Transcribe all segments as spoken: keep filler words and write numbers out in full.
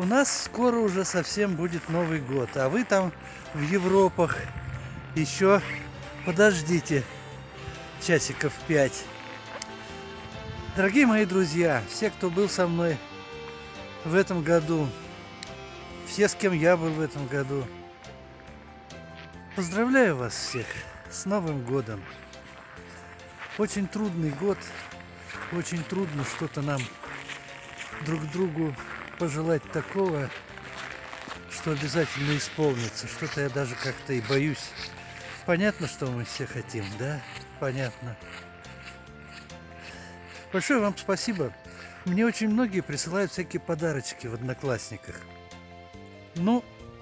у нас скоро уже совсем будет Новый год, а вы там в Европах еще подождите часиков пять. Дорогие мои друзья, все, кто был со мной в этом году, все, с кем я был в этом году, поздравляю вас всех с Новым годом. Очень трудный год, очень трудно что-то нам друг другу пожелать такого, что обязательно исполнится. Что-то я даже как-то и боюсь. Понятно, что мы все хотим, да? Понятно. Большое вам спасибо. Мне очень многие присылают всякие подарочки в Одноклассниках. Но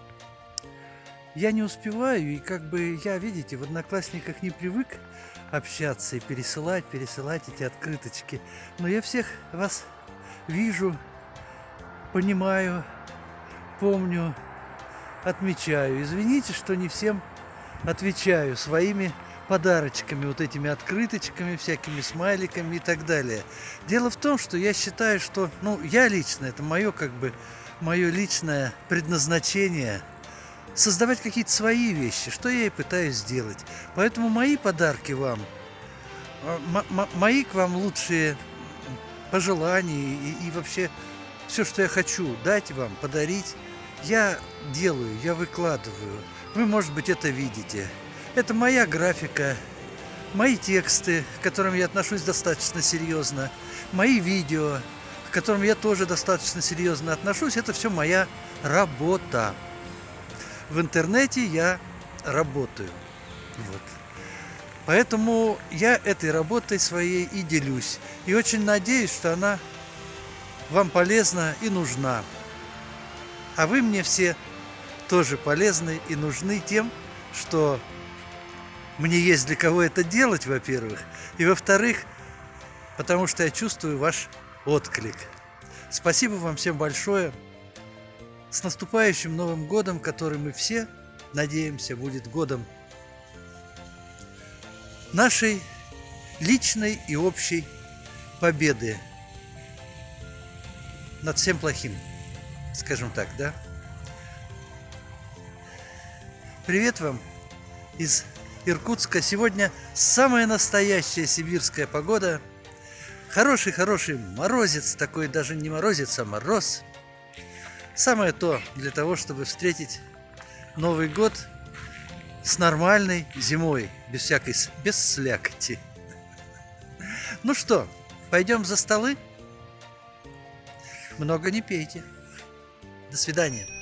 я не успеваю, и как бы я, видите, в Одноклассниках не привык общаться и пересылать, пересылать эти открыточки. Но я всех вас вижу, понимаю, помню, отмечаю. Извините, что не всем отвечаю своими подарочками, вот этими открыточками, всякими смайликами и так далее. Дело в том, что я считаю, что, ну, я лично, это мое как бы, мое личное предназначение создавать какие-то свои вещи, что я и пытаюсь сделать. Поэтому мои подарки вам, мои к вам лучшие пожелания и, и вообще все, что я хочу дать вам, подарить, я делаю, я выкладываю. Вы, может быть, это видите. Это моя графика, мои тексты, к которым я отношусь достаточно серьезно, мои видео, к которым я тоже достаточно серьезно отношусь. Это все моя работа. В интернете я работаю. Вот. Поэтому я этой работой своей и делюсь. И очень надеюсь, что она вам полезна и нужна. А вы мне все тоже полезны и нужны тем, что мне есть для кого это делать, во-первых. И во-вторых, потому что я чувствую ваш отклик. Спасибо вам всем большое. С наступающим Новым годом, который мы все надеемся будет годом нашей личной и общей победы над всем плохим, скажем так, да? Привет вам из Иркутска. Сегодня самая настоящая сибирская погода. Хороший-хороший морозец, такой даже не морозец, а мороз. Самое то для того, чтобы встретить Новый год с нормальной зимой, без всякой, без слякоти. Ну что, пойдем за столы? Много не пейте. До свидания.